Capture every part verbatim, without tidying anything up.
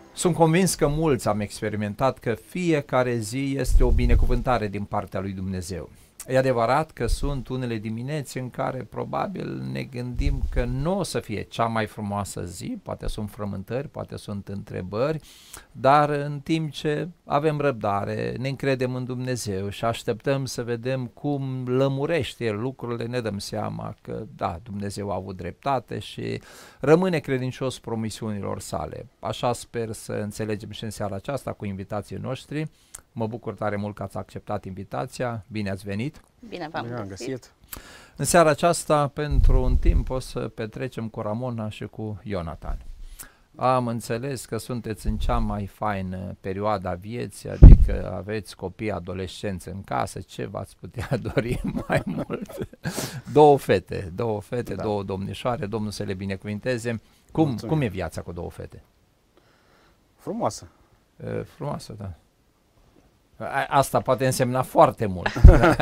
Sunt convins că mulți am experimentat că fiecare zi este o binecuvântare din partea lui Dumnezeu. E adevărat că sunt unele dimineți în care probabil ne gândim că nu o să fie cea mai frumoasă zi, poate sunt frământări, poate sunt întrebări, dar în timp ce avem răbdare, ne încredem în Dumnezeu și așteptăm să vedem cum lămurește El lucrurile, ne dăm seama că da, Dumnezeu a avut dreptate și rămâne credincios promisiunilor sale. Așa sper să înțelegem și în seara aceasta cu invitații noștri. Mă bucur tare mult că ați acceptat invitația, bine ați venit! Bine v-am găsit. găsit! În seara aceasta, pentru un timp, o să petrecem cu Ramona și cu Ionatan. Am înțeles că sunteți în cea mai faină perioadă a vieții, adică aveți copii adolescenți în casă, ce v-ați putea dori mai mult? Două fete, două fete, da. două domnișoare, Domnul să le binecuvinteze. Cum, cum e viața cu două fete? Frumoasă. E, frumoasă, da. Asta poate însemna foarte mult.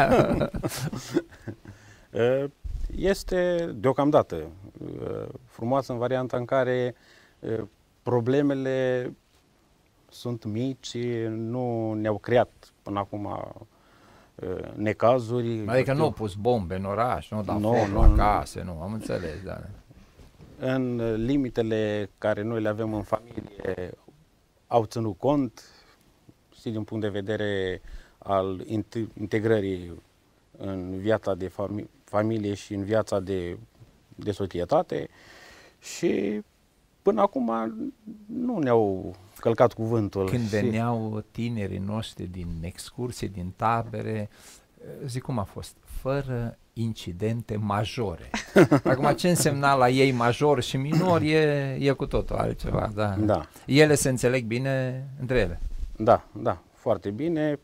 Este deocamdată frumoasă în varianta în care problemele sunt mici, nu ne-au creat până acum necazuri. Adică nu au pus bombe în oraș, nu au dat nu, foc nu, la nu. case, nu, am înțeles. Da. În limitele care noi le avem în familie au ținut cont, și din punct de vedere al integrării în viața de fami familie și în viața de, de societate și până acum nu ne-au călcat cuvântul. Când și... veneau tinerii noștri din excursii, din tabere, zic cum a fost, fără incidente majore. Acum ce însemna la ei major și minor e, e cu totul altceva. Da. Da. Ele se înțeleg bine între ele. Da, da, foarte bine.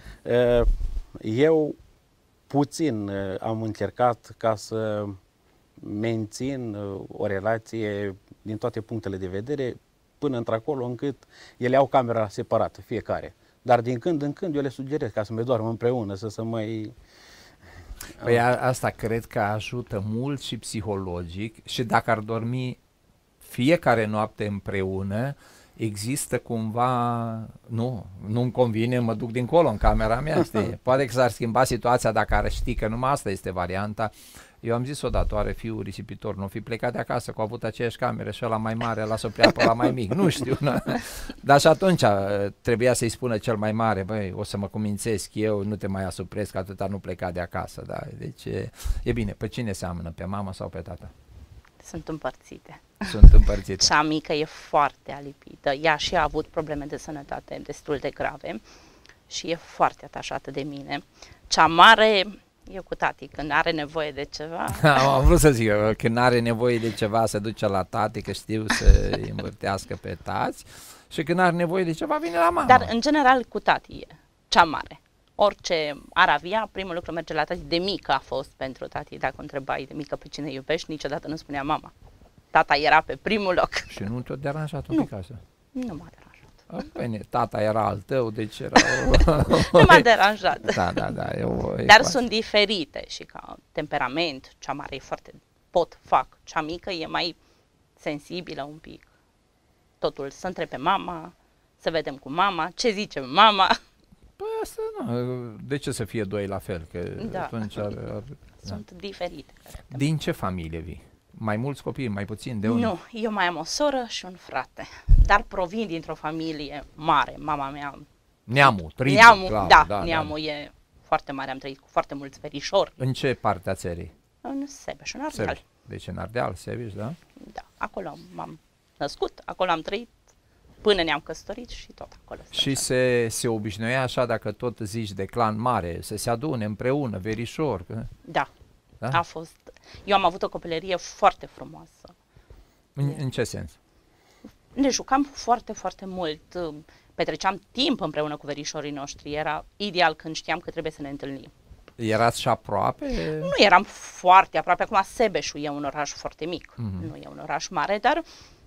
Eu puțin am încercat ca să mențin o relație din toate punctele de vedere până într-acolo încât ele au camera separată, fiecare. Dar din când în când eu le sugerez ca să mai doarmă împreună, să se mai... Păi a, asta cred că ajută mult și psihologic și dacă ar dormi fiecare noapte împreună, există cumva, nu, nu-mi convine, mă duc dincolo în camera mea, știi? Poate că s-ar schimba situația dacă ar ști că numai asta este varianta. Eu am zis odată, oare fiul risipitor nu fi plecat de acasă, că a avut aceeași cameră și ăla mai mare lasă-o pleacă pe la mai mic, nu știu. Nu? Dar și atunci trebuia să-i spună cel mai mare, băi, o să mă cumințesc eu, nu te mai asupresc, atâta nu pleca de acasă. Da? Deci e, e bine, pe cine seamănă, pe mama sau pe tata? Sunt împărțite. Sunt împărțite. Cea mică e foarte alipită, ea și a avut probleme de sănătate destul de grave și e foarte atașată de mine. Cea mare... Eu cu tati, când are nevoie de ceva... Am vrut să zic, când are nevoie de ceva se duce la tati, că știu să îi învârtească pe tați, și când are nevoie de ceva vine la mama. Dar în general cu tati e cea mare. Orice ar avea, primul lucru merge la tati. De mică a fost pentru tati, dacă întrebai de mică pe cine iubești, niciodată nu spunea mama. Tata era pe primul loc. Și nu te-a deranjat un nu. pic asta? Nu m-a deranjat. Bine, tata era al tău, deci era... Nu m-a deranjat. Da, da, da. Eu, Dar eu sunt diferite și ca temperament, cea mare e foarte pot, fac, cea mică e mai sensibilă un pic. Totul să întrebe mama, să vedem cu mama, ce zice mama. Păi asta nu, de ce să fie doi la fel? Că da. atunci ar, ar, sunt da. diferite. Din ce familie vii? Mai mulți copii, mai puțin? De unde? Nu, eu mai am o soră și un frate, dar provin dintr-o familie mare. Mama mea... Neamul, tribul, neamul, clar, da, da, neamul da. e foarte mare, am trăit cu foarte mulți verișori. În ce parte a țării? În Sebeș, în Ardeal. Sebeș. Deci în Ardeal, Sebeș, da? Da, acolo m-am născut, acolo am trăit, până ne-am căsătorit și tot acolo. Și se, se obișnuia așa, dacă tot zici de clan mare, să se adune împreună, verișor? Că... Da. Da? A fost. Eu am avut o copilărie foarte frumoasă. În, în ce sens? Ne jucam foarte, foarte mult. Petreceam timp împreună cu verișorii noștri. Era ideal când știam că trebuie să ne întâlnim. Erați și aproape? Nu eram foarte aproape. Acum Sebeșul e un oraș foarte mic. Mm-hmm. Nu e un oraș mare, dar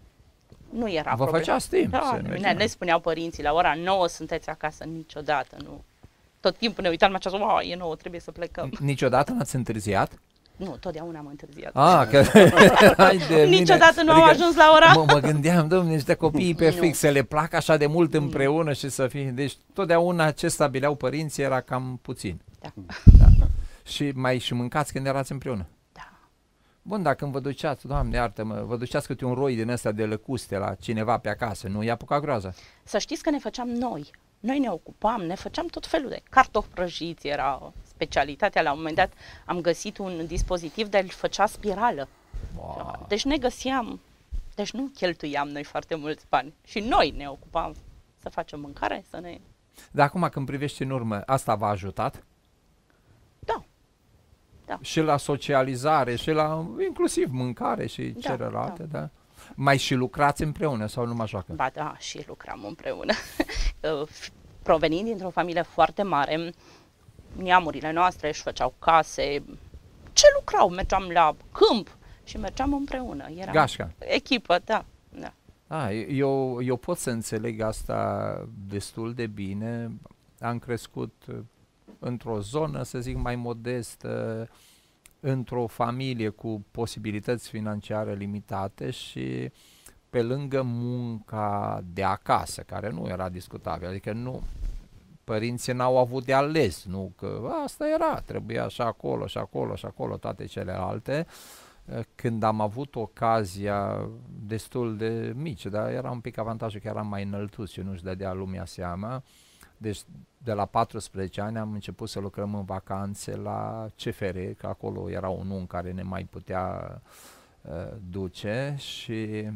nu era Vă făceați timp. Da, ne, ne spuneau părinții, la ora nouă sunteți acasă, niciodată. Nu. Tot timpul ne uitam la ceasul, wow, e nouă, trebuie să plecăm. Niciodată n-ați întârziat? Nu, totdeauna am întârziat. Ah, că de Niciodată mine. nu am Adică ajuns la ora. Mă, mă gândeam, dom'le, niște copii pe Nu. fix, să le placă așa de mult împreună și să fie... Deci totdeauna ce stabileau părinții era cam puțin. Da. Da. Și mai și mâncați când erați împreună. Da. Bun, dar când vă duceați, Doamne iartă-mă, vă duceați câte un roi din ăsta de lăcuste la cineva pe acasă, nu i-a apucat groaza? Să știți că ne făceam noi. Noi ne ocupam, ne făceam tot felul de cartofi prăjiți, era specialitatea. La un moment dat am găsit un dispozitiv de-l făcea spirală. Wow. Deci ne găseam, deci nu cheltuiam noi foarte mulți bani. Și noi ne ocupam să facem mâncare, să ne... Dar acum când privești în urmă, asta v-a ajutat? Da. Da. Și la socializare, și la inclusiv mâncare și Da, celelalte, da. da. da? Mai și lucrați împreună sau numai joacă? Ba da, și lucram împreună. Provenind dintr-o familie foarte mare, neamurile noastre își făceau case. Ce lucrau? Mergeam la câmp și mergeam împreună. Era Gașca. echipă, da. da. A, eu, eu pot să înțeleg asta destul de bine. Am crescut într-o zonă, să zic, mai modestă, într-o familie cu posibilități financiare limitate și pe lângă munca de acasă, care nu era discutabilă, adică nu, părinții n-au avut de ales, nu că asta era, trebuia și acolo, și acolo, și acolo, toate celelalte. Când am avut ocazia destul de mici, dar era un pic avantajul că eram mai înăltuți și nu-și dădea lumea seama. Deci de la paisprezece ani am început să lucrăm în vacanțe la C F R, că acolo era un un care ne mai putea uh, duce și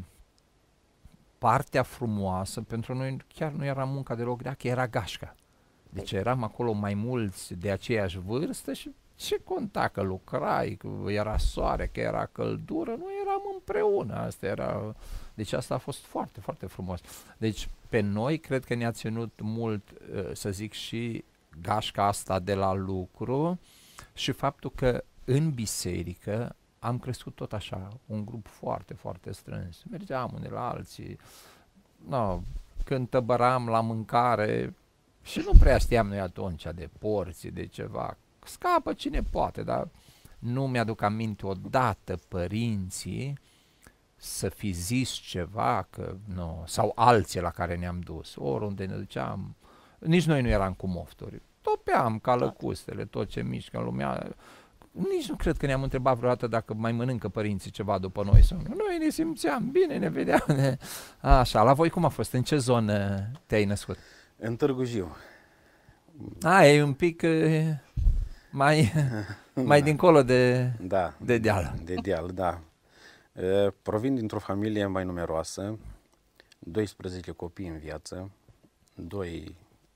partea frumoasă pentru noi chiar nu era munca deloc grea, că era gașca. Deci eram acolo mai mulți de aceeași vârstă și ce conta că lucrai, că era soare, că era căldură, nu eram împreună, asta era... Deci asta a fost foarte, foarte frumos. Deci pe noi cred că ne-a ținut mult, să zic, și gașca asta de la lucru și faptul că în biserică am crescut tot așa, un grup foarte, foarte strâns. Mergeam unde la alții, no, când tăbăram la mâncare și nu prea știam noi atunci de porții, de ceva. Scapă cine poate, dar nu mi-aduc aminte odată părinții să fi zis ceva, că nu, sau alții la care ne-am dus, oriunde ne duceam, nici noi nu eram cu mofturi, topeam ca lăcustele, tot ce mișcă în lumea, nici nu cred că ne-am întrebat vreodată dacă mai mănâncă părinții ceva după noi sau nu, noi ne simțeam bine, ne vedeam, ne... Așa, la voi cum a fost, în ce zonă te-ai născut? În Târgu Jiu. A, e un pic... Mai, mai da. dincolo de, da, de deal. De deal, da. E, provin dintr-o familie mai numeroasă, doisprezece copii în viață, doi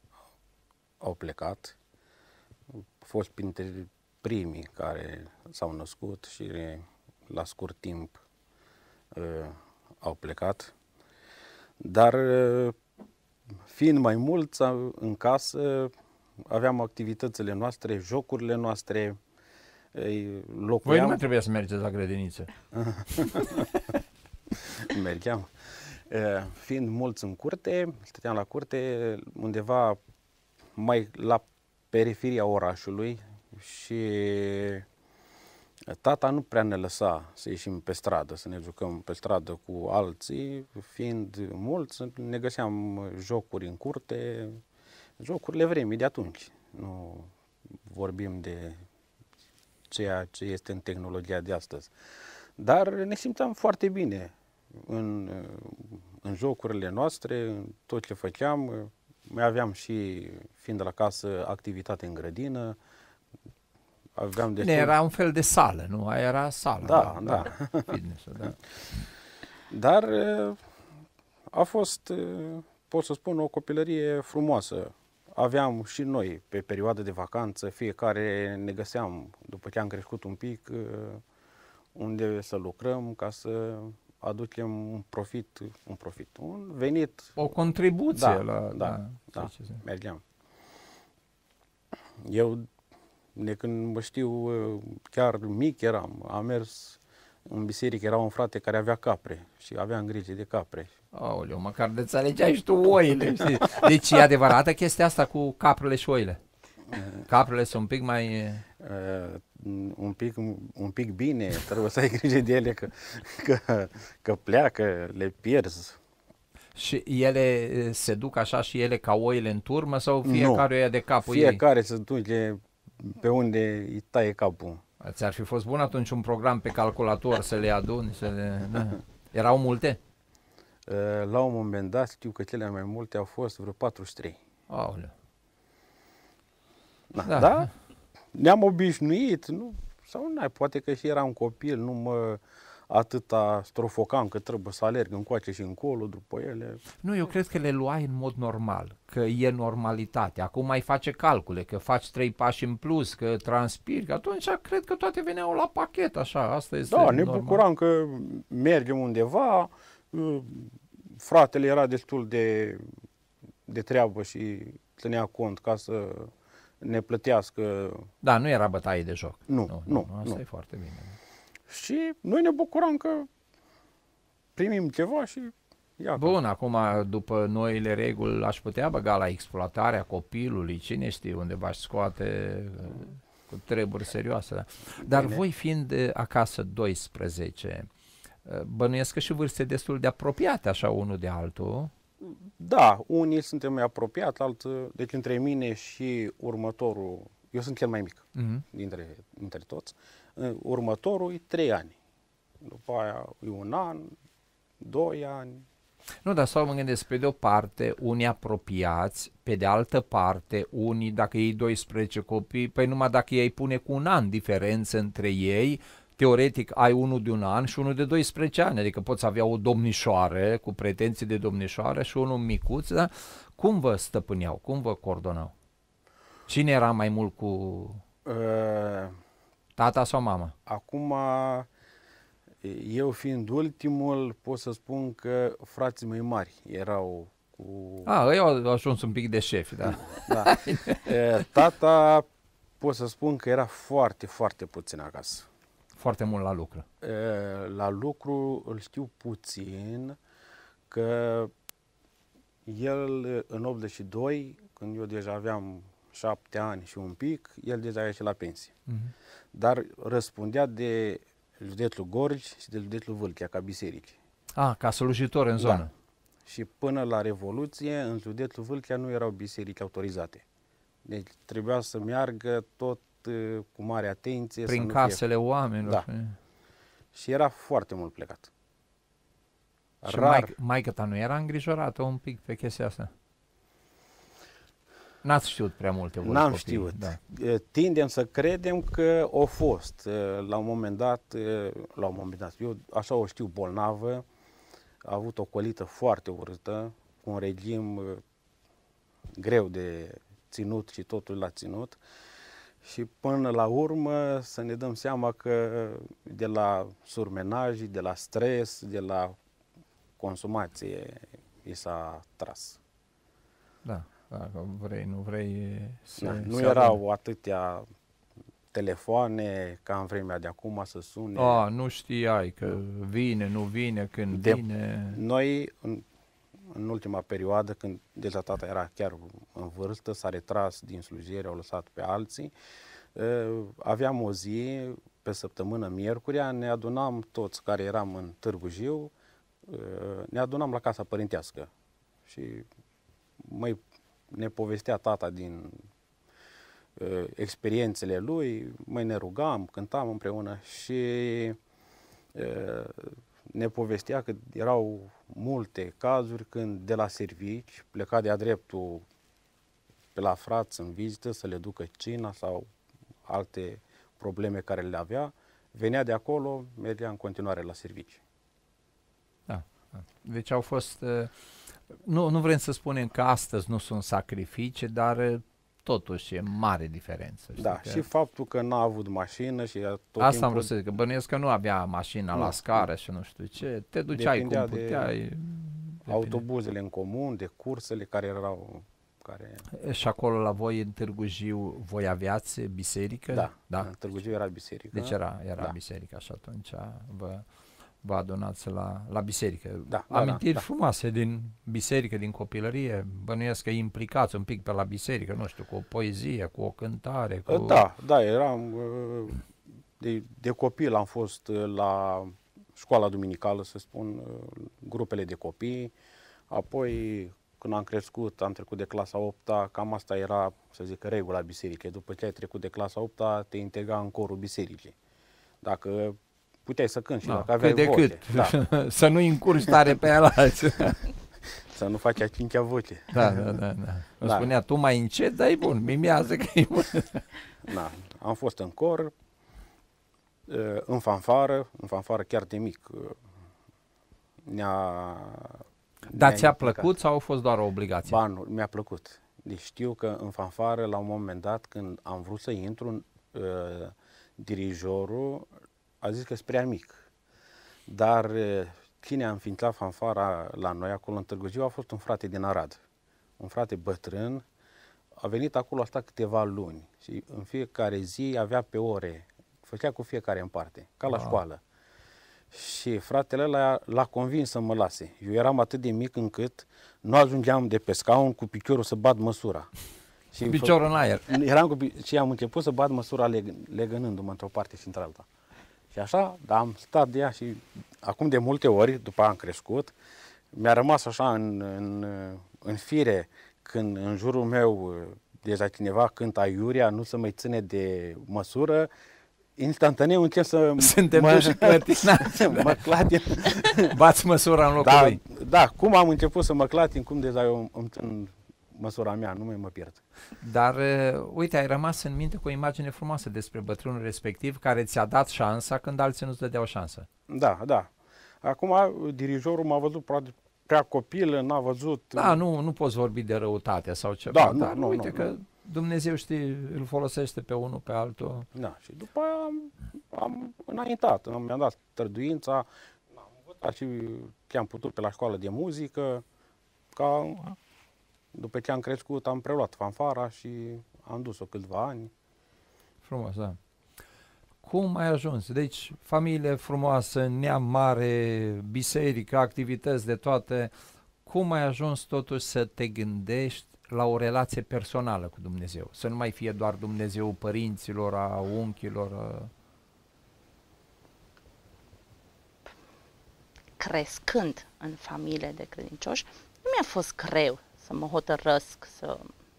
au plecat, au fost printre primii care s-au născut și la scurt timp e, au plecat, dar e, fiind mai mulți în casă, aveam activitățile noastre, jocurile noastre, locuiam... Voi nu mai trebuia să mergeți la grădiniță. Mergeam. Fiind mulți în curte, stăteam la curte, undeva mai la periferia orașului și tata nu prea ne lăsa să ieșim pe stradă, să ne jucăm pe stradă cu alții, fiind mulți, ne găseam jocuri în curte, jocurile vremii de atunci. Nu vorbim de ceea ce este în tehnologia de astăzi. Dar ne simțeam foarte bine în, în jocurile noastre, în tot ce făceam. Mai aveam și, fiind de la casă, activitate în grădină. Aveam destul... Era un fel de sală, nu? Aia era sală. Da, da. da. Fitness-ul, da. Dar a fost, pot să spun, o copilărie frumoasă. Aveam și noi, pe perioadă de vacanță, fiecare ne găseam, după ce am crescut un pic, unde să lucrăm ca să aducem un profit, un profit, un venit. O contribuție da, la... Da, da, da, mergeam. Eu, de când mă știu, chiar mic eram, am mers în biserică, era un frate care avea capre și aveam grijă de capre. Aoleu, măcar de înțelegeai și tu oile, știi? Deci e adevărată chestia asta cu caprele și oile. Caprele sunt un pic mai... Uh, un, pic, un pic bine, trebuie să ai grijă de ele că, că, că pleacă, le pierzi. Și ele se duc așa și ele ca oile în turmă sau fiecare ia de capul fiecare ei? Fiecare se duce pe unde îi taie capul. Ți-ar fi fost bun atunci un program pe calculator să le aduni? Să le... Da. Erau multe? Uh, la un moment dat știu că cele mai multe au fost vreo patruzeci și trei. Aoleu. Da, Da. da? Ne-am obișnuit, nu? Sau nu, poate că și eram copil, nu mă atâta strofocam că trebuie să alerg încoace și încolo după ele. Nu, eu cred că le luai în mod normal, că e normalitate. Acum mai face calcule, că faci trei pași în plus, că transpiri, că atunci cred că toate veneau la pachet, așa, asta este Da, ne normal. bucuram că mergem undeva, fratele era destul de, de treabă și ținea cont ca să ne plătească. Da, nu era bătaie de joc. Nu, nu. nu, nu asta nu. e foarte bine. Și noi ne bucuram că primim ceva și iată. Bun, acum după noile reguli aș putea băga la exploatarea copilului, cine știe unde v-aș scoate cu treburi serioase. Da? Dar Bine. Voi fiind acasă doisprezece, bănuiesc că și vârste destul de apropiate așa unul de altul. Da, unii suntem mai apropiați, alții, deci între mine și următorul, eu sunt cel mai mic Mm-hmm. dintre, dintre toți, următorul e trei ani, după aia e un an, doi ani. Nu, dar sau mă gândesc, pe de o parte, unii apropiați, pe de altă parte, unii, dacă ei doisprezece copii, păi numai dacă ei pune cu un an diferență între ei, teoretic ai unul de un an și unul de doisprezece ani, adică poți avea o domnișoară cu pretenții de domnișoară și unul micuț, dar cum vă stăpâneau, cum vă coordonau? Cine era mai mult cu Uh, tata sau mama? acum, eu fiind ultimul, pot să spun că frații mei mari erau cu... A, ei au ajuns un pic de șefi, da. Da. Uh, tata, pot să spun că era foarte, foarte puțin acasă. Foarte mult la lucru. La lucru îl știu puțin, că el în optzeci și doi, când eu deja aveam șapte ani și un pic, el deja a ieșit la pensie. Mm-hmm. Dar răspundea de județul Gorj și de județul Vâlcea, ca biserici. A, ca slujitor în zonă. Da. Și până la Revoluție, în județul Vâlcea nu erau biserici autorizate. Deci trebuia să meargă tot cu mare atenție. Prin să nu casele fie... oamenilor. Da. Și era foarte mult plecat. Și Rar. maică ta nu era îngrijorată un pic pe chestia asta? N-ați știut prea multe voi N-am copii, știut. Da. Tindem să credem că o fost. La un moment dat, la un moment dat, eu așa o știu, bolnavă, a avut o colită foarte urâtă, cu un regim greu de ținut și totul l-a ținut. Și până la urmă să ne dăm seama că de la surmenaj, de la stres, de la consumație i s-a tras. Da, dacă vrei, nu vrei... Se, Da, nu se erau adună. atâtea telefoane ca în vremea de acum să sune. A, nu știai că vine, nu vine, când De- vine... Noi, în, în ultima perioadă, când deja tata era chiar în vârstă, s-a retras din slujire, au lăsat pe alții, aveam o zi, pe săptămână, miercurea, ne adunam toți care eram în Târgu Jiu, ne adunam la casa părintească și mai ne povestea tata din uh, experiențele lui, mai ne rugam, cântam împreună și uh, ne povestea că erau multe cazuri când de la servici pleca de-a dreptul pe la frați în vizită să le ducă cina sau alte probleme care le avea, venea de acolo, mergea în continuare la servici. Da. Deci au fost... Uh, nu, nu vrem să spunem că astăzi nu sunt sacrificii, dar uh, totuși e mare diferență. Știi Da, că... și faptul că n-a avut mașină și tot Asta timpul... am vrut să zic, că bănuiesc că nu avea mașina Nu, la scară nu. și nu știu ce, te duceai Depindea cum de puteai. Depinde. autobuzele în comun, de cursele care erau... Care... Și acolo la voi în Târgu Jiu, voi aveați biserică? Da, Da. în Târgu Jiu era biserică. Deci era, era Da. biserica și atunci vă, vă adunați la, la biserică. Da, Amintiri da, da. frumoase din biserică, din copilărie, bănuiesc că implicați un pic pe la biserică, nu știu, cu o poezie, cu o cântare. Cu... Da, da, eram, uh, de, de copil am fost uh, la școala duminicală, să spun, uh, grupele de copii, apoi când am crescut, am trecut de clasa a opta, cam asta era, să zic, regula bisericii. După ce ai trecut de clasa a opta, te integra în corul bisericii. Dacă puteai să cânti și Da, dacă aveai cât de voce. cât. Da. Să nu încurci tare pe alții. Să nu faci a cincea voce. Da, da, da. da. Îmi Da. spunea, tu mai încet, dar e bun, mimează că e bun. Da. Am fost în cor, în fanfară, în fanfară chiar de mic. Ne-a, Dar ne-a ți-a implicat. plăcut sau a fost doar o obligație? Ba, nu, mi-a plăcut. Deci știu că în fanfară, la un moment dat, când am vrut să intru, uh, dirijorul a zis că-s prea mic. Dar uh, cine a înființat fanfara la noi, acolo în Târgu Jiu, a fost un frate din Arad. Un frate bătrân, a venit acolo, a stat câteva luni și în fiecare zi avea pe ore, făcea cu fiecare în parte, ca la Wow. școală. Și fratele ăla l-a convins să mă lase. Eu eram atât de mic încât nu ajungeam de pe scaun cu piciorul să bat măsura. Și Piciorul în aer. Eram cu, pi- și am început să bat măsura leg, legănându-mă într-o parte și într-alta. Și așa, dar am stat de ea și acum de multe ori, după am crescut, mi-a rămas așa în, în, în fire când în jurul meu deja cineva cântă aiurea, nu se mai ține de măsură, instantaneu încep să Suntem mă, duși clătinați. mă clatin. Bați măsura în locul Da, lui. da, cum am început să mă clatin, cum deja eu îmi țin măsura mea, nu mai mă pierd. Dar, uh, uite, ai rămas în minte cu o imagine frumoasă despre bătrânul respectiv care ți-a dat șansa când alții nu-ți dădeau șansă. Da, da. Acum dirijorul m-a văzut poate prea copil, n-a văzut... Da, nu, nu poți vorbi de răutate sau ceva, Da, nu, dar nu, uite nu, că nu. Dumnezeu, știi, îl folosește pe unul, pe altul. Da, și după aia am, am înaintat, am, mi-am dat străduința, am învățat și ce am putut pe la școală de muzică, ca după ce am crescut am preluat fanfara și am dus-o câțiva ani. Frumos, da. Cum ai ajuns? Deci, familie frumoasă, neam mare, biserică, activități de toate. Cum ai ajuns totuși să te gândești la o relație personală cu Dumnezeu? Să nu mai fie doar Dumnezeu părinților, a unchilor. A... Crescând în familie de credincioși, nu mi-a fost greu să mă hotărăsc să,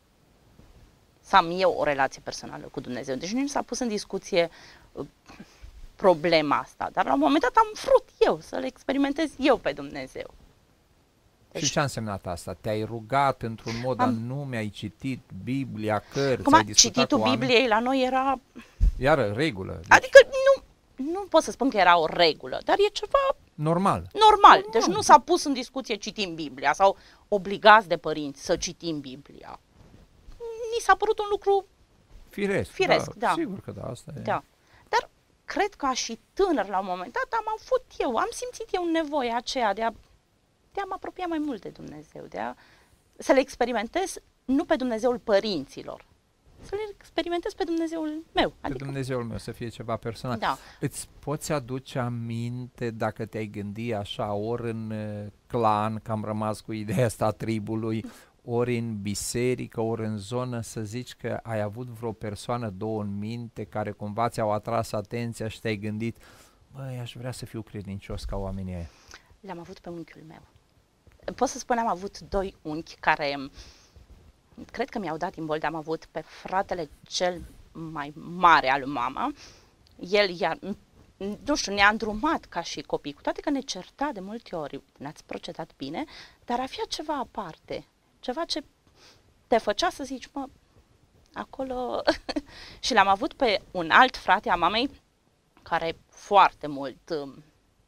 să am eu o relație personală cu Dumnezeu. Deci nu s-a pus în discuție uh, problema asta, dar la un moment dat am vrut eu să-L experimentez eu pe Dumnezeu. Și ce a însemnat asta? Te-ai rugat într-un mod Am- anume, ai citit Biblia, cărți, Acum, ai discutat cititul cu oameni? Bibliei la noi era... Iară, regulă, deci Adică nu, nu pot să spun că era o regulă, dar e ceva normal. normal. Deci nu s-a pus în discuție citim Biblia sau obligați de părinți să citim Biblia. Ni s-a părut un lucru, Firesc, Firesc, da. Sigur că da, asta e. da. Dar cred că și tânăr la un moment dat am avut eu, am simțit eu nevoia aceea de a, de a mă apropia mai mult de Dumnezeu, de a să le experimentez nu pe Dumnezeul părinților, să le experimentez pe Dumnezeul meu. Pe Adică, Dumnezeul meu, să fie ceva personal. da. Îți poți aduce aminte dacă te-ai gândi așa, ori în uh, clan, că am rămas cu ideea asta a tribului, ori în biserică, ori în zonă, să zici că ai avut vreo persoană, două în minte, care cumva ți-au atras atenția și te-ai gândit, băi, aș vrea să fiu credincios ca oamenii ăia. Le-am avut pe unchiul meu. Pot să spun, am avut doi unchi care, cred că mi-au dat imbold, am avut pe fratele cel mai mare al lui mama, el i-a, nu știu, ne-a îndrumat ca și copii, cu toate că ne certa de multe ori, ne-ați procedat bine, dar avea ceva aparte, ceva ce te făcea să zici, mă, acolo... Și l-am avut pe un alt frate a mamei, care foarte mult... um,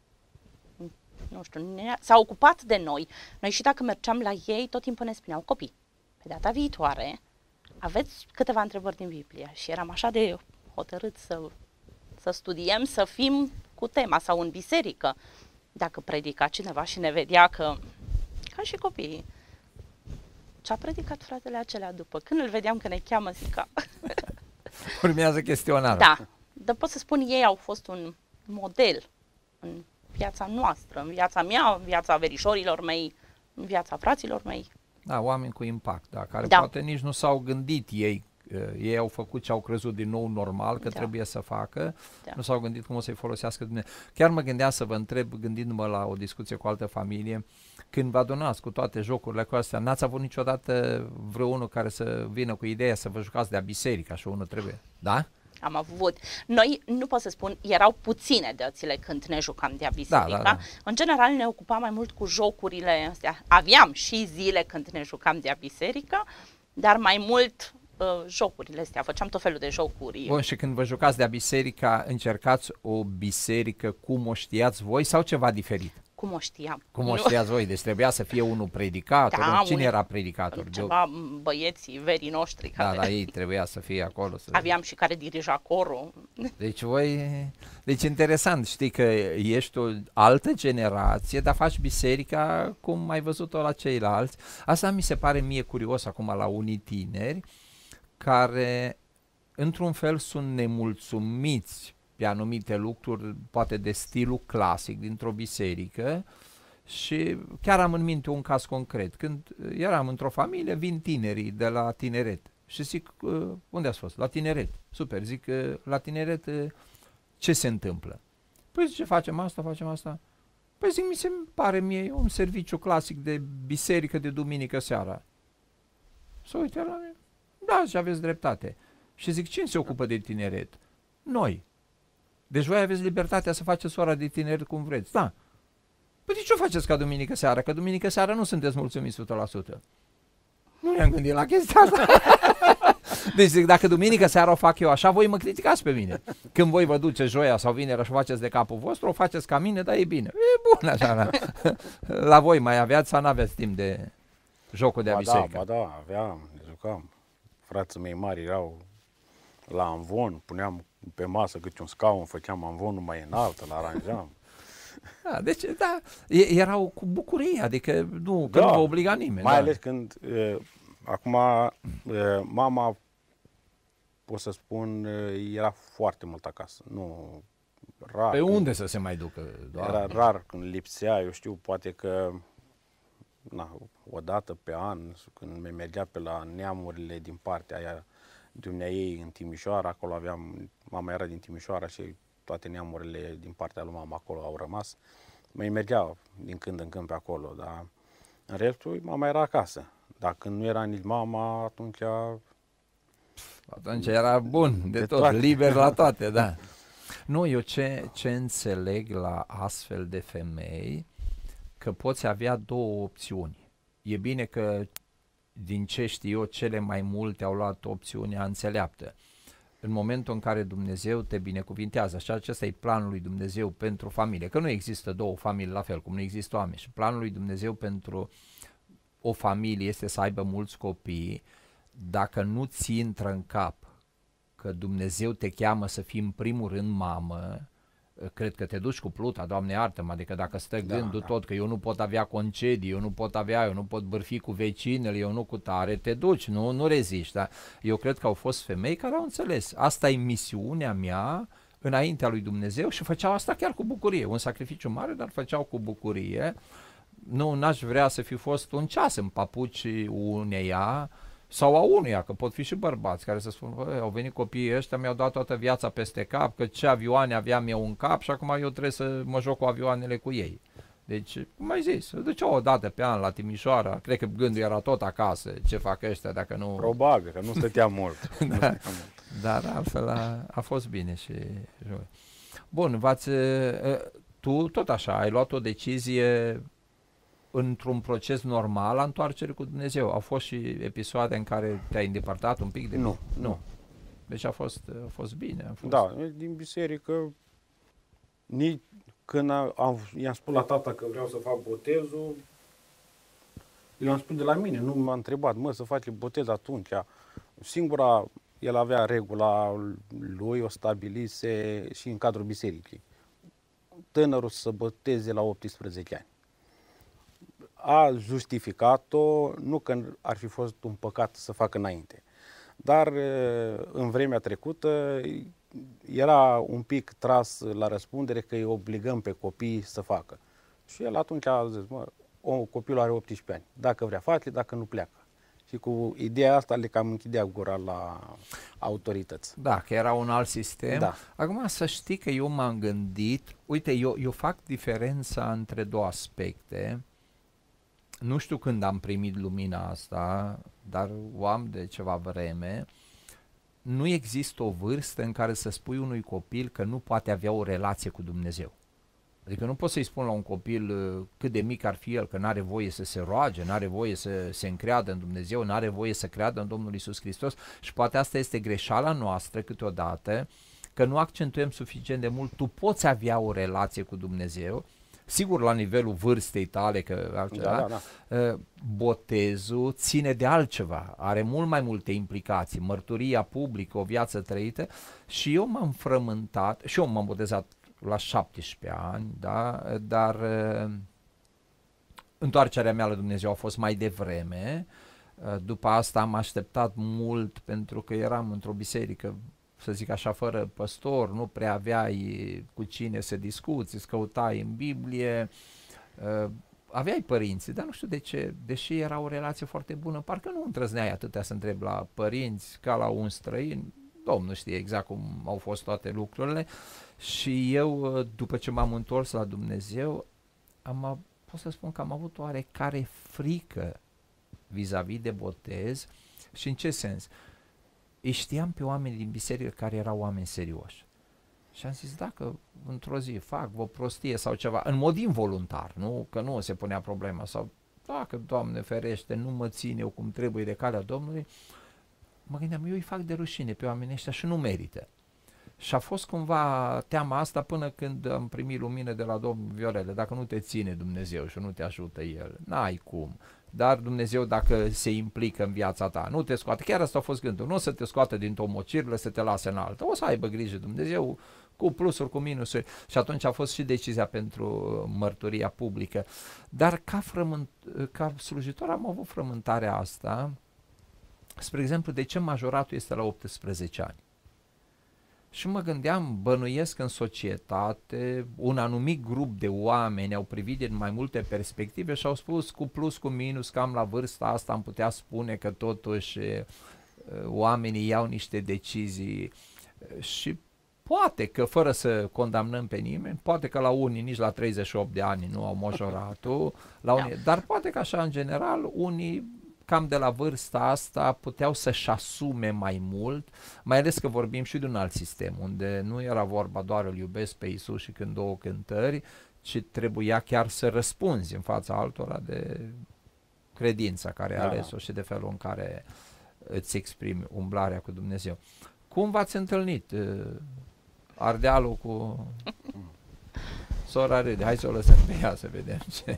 nu știu, ne- s-a ocupat de noi. Noi și dacă mergeam la ei, tot timpul ne spuneau, copii, pe data viitoare aveți câteva întrebări din Biblie. Și eram așa de hotărât să, să studiem, să fim cu tema sau în biserică. Dacă predica cineva și ne vedea că, ca și copiii, ce-a predicat fratele acela după? Când îl vedeam că ne cheamă, zica, Urmează chestionarul. da, dar pot să spun, ei au fost un model în viața noastră, în viața mea, în viața verișorilor mei, în viața fraților mei. Da, oameni cu impact, da, care Da. poate nici nu s-au gândit ei, uh, ei au făcut ce au crezut din nou normal că Da. trebuie să facă, Da. nu s-au gândit cum o să-i folosească Dumnezeu. Chiar mă gândeam să vă întreb, gândindu-mă la o discuție cu altă familie, când vă adunați cu toate jocurile cu astea, n-ați avut niciodată vreunul care să vină cu ideea să vă jucați de-a biserica și unul trebuie, da? Am avut. Noi, nu pot să spun, erau puține dățile când ne jucam de-a biserica. Da, da, da. În general ne ocupam mai mult cu jocurile astea. Aveam și zile când ne jucam de-a biserica, dar mai mult uh, jocurile astea. Făceam tot felul de jocuri. Bun, și când vă jucați de-a biserica, încercați o biserică cum o știați voi sau ceva diferit? Cum o știam. Cum o Nu- știați voi? Deci trebuia să fie unul predicator. Da, Cine unii- era predicator? De- Ceva băieții, verii noștri. Da, Care... da, ei trebuia să fie acolo. Să... Aveam și care dirija corul. Deci voi... Deci interesant, știi că ești o altă generație, dar faci biserica cum ai văzut-o la ceilalți. Asta mi se pare mie curios acum la unii tineri care într-un fel sunt nemulțumiți pe anumite lucruri, poate de stilul clasic dintr-o biserică. Și chiar am în minte un caz concret. Când eram într-o familie, vin tinerii de la tineret și zic, uh, unde ați fost? La tineret. Super, zic, uh, la tineret uh, ce se întâmplă? Păi zice, facem asta, facem asta. Păi zic, mi se pare mie un serviciu clasic de biserică de duminică seara. Să uite la mine. Da, și aveți dreptate. Și zic, cine se ocupă de tineret? Noi. Deci voi aveți libertatea să faceți ora de tineret cum vreți. Da. Păi de ce o faceți ca duminică seara? Că duminică seara nu sunteți mulțumiți o sută la sută. Nu ne-am gândit la chestia asta. Deci zic, dacă duminică seara o fac eu așa, voi mă criticați pe mine. Când voi vă duceți joia sau vinerea și o faceți de capul vostru, o faceți ca mine, dar e bine. E bun așa. La, la voi mai aveați sau n-aveți timp de jocul de a Ba biserică? da, ba da, aveam, ne jucam. Frații mei mari erau la amvon, puneam pe masă câte un scaun, făceam amvonul mai înalt, îl aranjam. Da, deci, da, e- erau cu bucurie, adică nu, că Da, nu vă obliga nimeni. Mai da. ales când, uh, acum, uh, mama, pot să spun, uh, era foarte mult acasă. Nu, rar. Pe când- unde să se mai ducă? Doamne? Era rar când lipsea, eu știu, poate că na, o dată pe an, când me mergea pe la neamurile din partea aia dumneaei în Timișoara, acolo aveam, mama era din Timișoara și toate neamurile din partea lui mama acolo au rămas. Mai mergeau din când în când pe acolo, dar în restul mama era acasă. Dacă nu era nici mama, atunci Atunci era bun de, De tot, toate. liber la toate, da. Nu, eu ce, ce înțeleg la astfel de femei, că poți avea două opțiuni. E bine că, din ce știu eu, cele mai multe au luat opțiunea înțeleaptă. În momentul în care Dumnezeu te binecuvintează, așa acesta e planul lui Dumnezeu pentru familie, că nu există două familii la fel, cum nu există oameni. Și planul lui Dumnezeu pentru o familie este să aibă mulți copii. Dacă nu ți intră în cap că Dumnezeu te cheamă să fii în primul rând mamă, cred că te duci cu pluta, Doamne iartă-mă, adică dacă stă Da, gândul da. tot că eu nu pot avea concedii, eu nu pot avea, eu nu pot bârfi cu vecinele, eu nu cu tare, te duci, nu, nu reziști. Da? Eu cred că au fost femei care au înțeles, asta e misiunea mea înaintea lui Dumnezeu și făceau asta chiar cu bucurie, un sacrificiu mare, dar făceau cu bucurie. Nu, n-aș vrea să fi fost un ceas în papuci uneia sau a unuia, că pot fi și bărbați care să spun, bă, au venit copiii ăștia, mi-au dat toată viața peste cap, că ce avioane aveam eu în cap și acum eu trebuie să mă joc cu avioanele cu ei. Deci, cum ai zis, se duceau o dată pe an la Timișoara, cred că gândul era tot acasă, ce fac ăștia dacă nu... probabil, că nu stătea mult. Nu stătea mult. Dar altfel a, a fost bine și... Bun, v-ați... Tu tot așa, ai luat o decizie într-un proces normal a întoarcerii cu Dumnezeu. Au fost și episoade în care te-ai îndepărtat un pic de... Nu, Nu. Deci a fost, a fost bine. A fost... Da, din biserică, nici când am, am, i-am spus la tata că vreau să fac botezul, eu am spus de la mine, nu m-a întrebat, mă, să faci botez atunci. Singura, el avea regula lui, o stabilise și în cadrul bisericii. Tânărul să boteze la optsprezece ani. A justificat-o, nu că ar fi fost un păcat să facă înainte, dar în vremea trecută era un pic tras la răspundere că îi obligăm pe copii să facă. Și el atunci a zis, mă, o, copilul are optsprezece ani, dacă vrea face, dacă nu pleacă. Și cu ideea asta le cam închidea gura la autorități. Da, că era un alt sistem. Da. Acum să știi că eu m-am gândit, uite, eu, eu fac diferența între două aspecte. Nu știu când am primit lumina asta, dar o am de ceva vreme. Nu există o vârstă în care să spui unui copil că nu poate avea o relație cu Dumnezeu. Adică nu poți să-i spun la un copil cât de mic ar fi el, că n-are voie să se roage, n-are voie să se încreadă în Dumnezeu, n-are voie să creadă în Domnul Iisus Hristos. Și poate asta este greșeala noastră câteodată, că nu accentuăm suficient de mult. Tu poți avea o relație cu Dumnezeu, sigur la nivelul vârstei tale, că altceva, Da, da, da. Botezul ține de altceva, are mult mai multe implicații, mărturia publică, o viață trăită. Și eu m-am frământat, și eu m-am botezat la șaptesprezece ani, da? Dar uh, întoarcerea mea la Dumnezeu a fost mai devreme. Uh, după asta am așteptat mult, pentru că eram într-o biserică, să zic așa, fără păstor, nu prea aveai cu cine să discuți, îți căutai în Biblie, uh, aveai părinți, dar nu știu de ce, deși era o relație foarte bună, parcă nu îndrăzneai atâtea să întrebi la părinți ca la un străin. Domnul știe exact cum au fost toate lucrurile. Și eu, după ce m-am întors la Dumnezeu, am, pot să spun că am avut oarecare frică vis-a-vis de botez. Și în ce sens? Îi știam pe oameni din biserică care erau oameni serioși. Și am zis, dacă într-o zi fac o prostie sau ceva, în mod involuntar, nu? Că nu se punea problema, sau dacă, Doamne ferește, nu mă țin eu cum trebuie de calea Domnului, mă gândeam, eu îi fac de rușine pe oamenii ăștia și nu merită. Și a fost cumva teama asta până când am primit lumină de la Domnul Viorele. Dacă nu te ține Dumnezeu și nu te ajută El, n-ai cum. Dar Dumnezeu, dacă se implică în viața ta, nu te scoate. Chiar asta a fost gândul, nu o să te scoate dintr-o mocirlă, să te lase în altă. O să aibă grijă Dumnezeu cu plusuri, cu minusuri. Și atunci a fost și decizia pentru mărturia publică. Dar ca, frământ, ca slujitor am avut frământarea asta. Spre exemplu, de ce majoratul este la optsprezece ani? Și mă gândeam, bănuiesc în societate, un anumit grup de oameni au privit din mai multe perspective și au spus cu plus, cu minus, cam la vârsta asta am putea spune că totuși oamenii iau niște decizii și poate că, fără să condamnăm pe nimeni, poate că la unii nici la treizeci și opt de ani nu au majoratul, la unii, da. Dar poate că așa în general unii cam de la vârsta asta puteau să-și asume mai mult, mai ales că vorbim și de un alt sistem, unde nu era vorba doar îl iubesc pe Iisus și când două cântări, ci trebuia chiar să răspunzi în fața altora de credința care ai da. ales-o și de felul în care îți exprimi umblarea cu Dumnezeu. Cum v-ați întâlnit? Ardealul cu sora Râde. Hai să o lăsăm pe ea să vedem ce...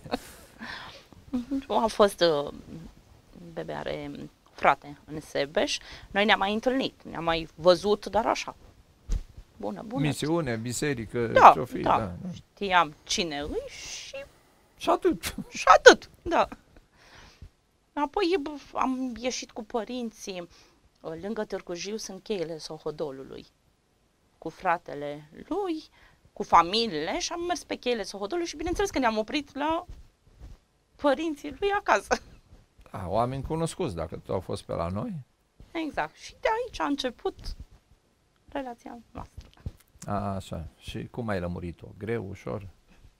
A fost... Uh... Bebe are frate în Sebeș, noi ne-am mai întâlnit, ne-am mai văzut, dar așa, bună, bună. Misiune, biserică, da, ce-o fi, da, da. știam cine îi și... Și atât. Și atât, da. Apoi am ieșit cu părinții, lângă Târgu Jiu sunt cheile Sohodolului, cu fratele lui, cu familiile și am mers pe cheile Sohodolului și bineînțeles că ne-am oprit la părinții lui acasă. A, oameni cunoscuți, dacă tu au fost pe la noi. Exact. Și de aici a început relația noastră. A, așa. Și cum ai lămurit-o? Greu, ușor?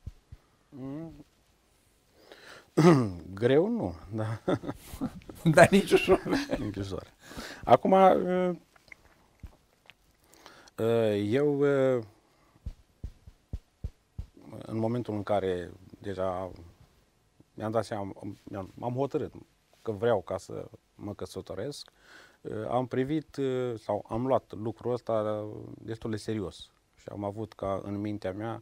Mm. Greu nu, da. Dar nici ușor. Nici ușor. Acum, eu, în momentul în care deja mi-am dat seama, m-am hotărât că vreau ca să mă căsătoresc, am privit sau am luat lucrul ăsta destul de serios și am avut ca în mintea mea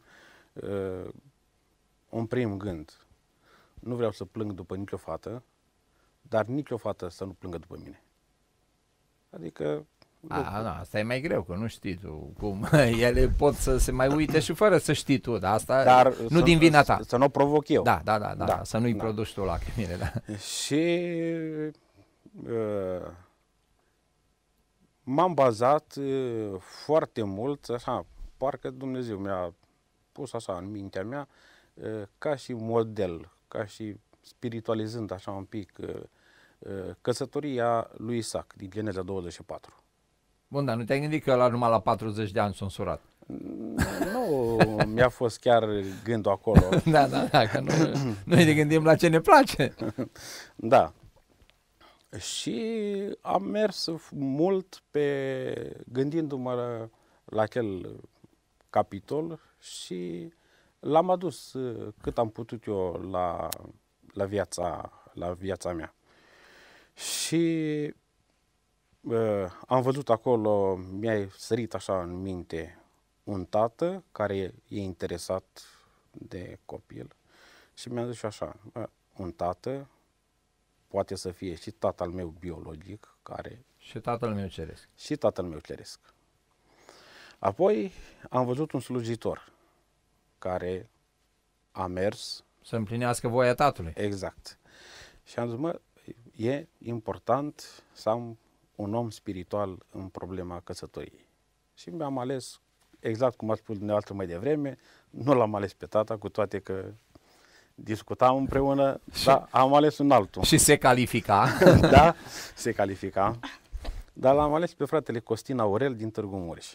un prim gând. Nu vreau să plâng după nicio fată, dar nicio fată să nu plângă după mine. Adică... A, da, asta e mai greu, că nu știi tu cum. Ele pot să se mai uite și fără să știi tu, dar asta dar nu să, din vina ta. Să nu o provoc eu. Da, da, da, da, da să nu-i da. produci tu lacrimile, da. Și uh, m-am bazat uh, foarte mult, așa, parcă Dumnezeu mi-a pus așa în mintea mea, uh, ca și model, ca și spiritualizând așa un pic uh, uh, căsătoria lui Isaac din Geneza douăzeci și patru. Bun, dar nu te-ai gândit că la numai la patruzeci de ani s-a însurat? Nu mi-a fost chiar gândul acolo. Da, da, da, că nu, noi ne gândim la ce ne place. Da. Și am mers mult pe gândindu-mă la, la acel capitol și l-am adus cât am putut eu la, la, viața, la viața mea. Și uh, am văzut acolo, mi-a sărit așa în minte un tată care e interesat de copil și mi-a zis și așa, bă, un tată poate să fie și tatăl meu biologic, care... Și tatăl meu ceresc. Și tatăl meu ceresc. Apoi am văzut un slujitor care a mers... Să împlinească voia tatălui. Exact. Și am zis, mă, e important să am un om spiritual în problema căsătoriei. Și mi-am ales, exact cum a spus dumneavoastră mai devreme, nu l-am ales pe tata, cu toate că discutam împreună, dar am ales un altul. Și se califica. Da, se califica. Dar l-am ales pe fratele Costin Aurel din Târgu Mureș.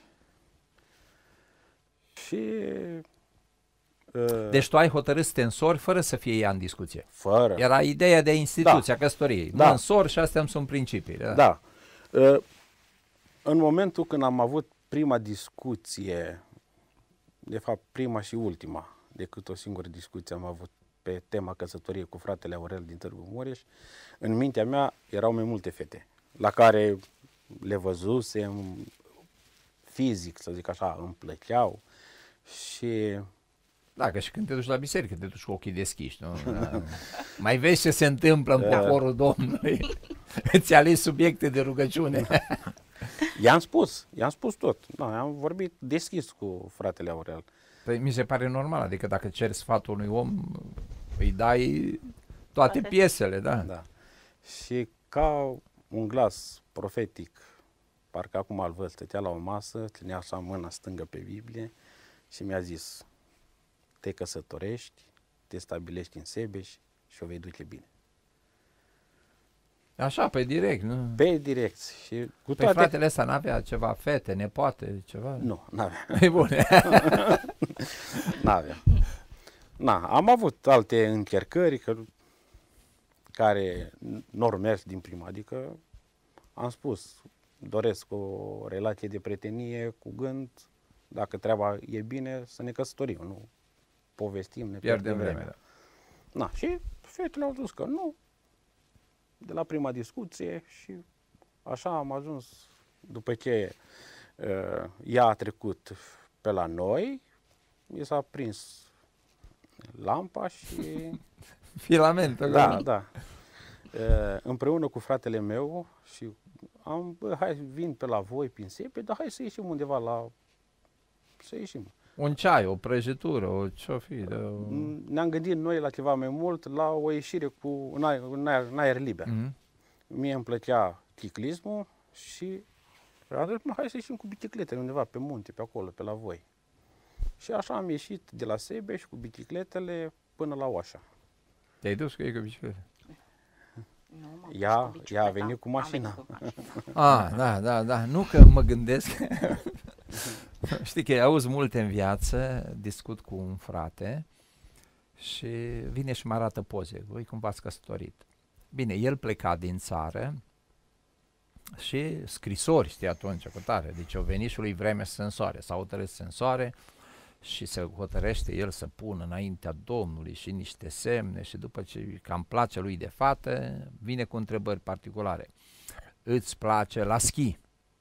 Și... Uh, Deci tu ai hotărât să te însori fără să fie ea în discuție. Fără. Era ideea de instituția Da. căsătoriei. Da. Mă însor și astea îmi sunt principii. Da. Da. Uh, în momentul când am avut prima discuție, de fapt prima și ultima, decât o singură discuție am avut pe tema căsătoriei cu fratele Aurel din Târgu Mureș, în mintea mea erau mai multe fete, la care le văzusem fizic, să zic așa, îmi plăceau și... Da, că și când te duci la biserică, te duci cu ochii deschiși, nu? Da. Mai vezi ce se întâmplă în poporul Domnului. Îți alegi subiecte de rugăciune. I-am spus, i-am spus tot. Da, am vorbit deschis cu fratele Aurel. Păi mi se pare normal, adică dacă ceri sfatul unui om, îi dai toate piesele, da. Da. Și ca un glas profetic, parcă acum îl văd, stătea la o masă, ținea așa mâna stângă pe Biblie și mi-a zis, te căsătorești, te stabilești în Sebeș și o vei duce bine. Așa, pe direct, nu? Pe direct. Și cu Păi toate... fratele ăsta n-avea ceva fete, nepoate, ceva? Nu, n-avea. E bune. N-avea. Na, am avut alte încercări că, care n-au mers din prima, adică am spus, doresc o relație de prietenie cu gând, dacă treaba e bine, să ne căsătorim, nu povestim, ne Pierdem vreme, da. Na, și fetele au zis că nu, de la prima discuție și așa am ajuns, după ce uh, ea a trecut pe la noi, mi s-a prins lampa și... Filamentul. Da, da. Uh, împreună cu fratele meu și am, bă, hai, vin pe la voi prin Sepe, dar hai să ieșim undeva la... să ieșim. Un ceai, o prăjitură, o ce-o fi. De o... Ne-am gândit noi la ceva mai mult, la o ieșire cu în aer, în aer, în aer liber. Mm-hmm. Mie îmi plăcea ciclismul și am zis, mă, hai să ieșim cu bicicletele undeva pe munte, pe acolo, pe la voi. Și așa am ieșit de la Sebeș cu bicicletele până la Oașa. Te-ai dus cu ei cu bicicletă? Nu, m-am Ea, dus cu ea a bicicleta. venit cu Am mașina. venit cu mașina. Ah, da, da, da. Nu că mă gândesc. Știi că auzi multe în viață, discut cu un frate și vine și mă arată poze. Voi cum v-ați căsătorit? Bine, el pleca din țară și scrisori, știi, atunci, cu tare. Deci o venit și lui vreme să se însoare, s-a hotărât să se însoare și se hotărăște el să pună înaintea Domnului și niște semne și după ce cam place lui de fată, vine cu întrebări particulare. Îți place la schi?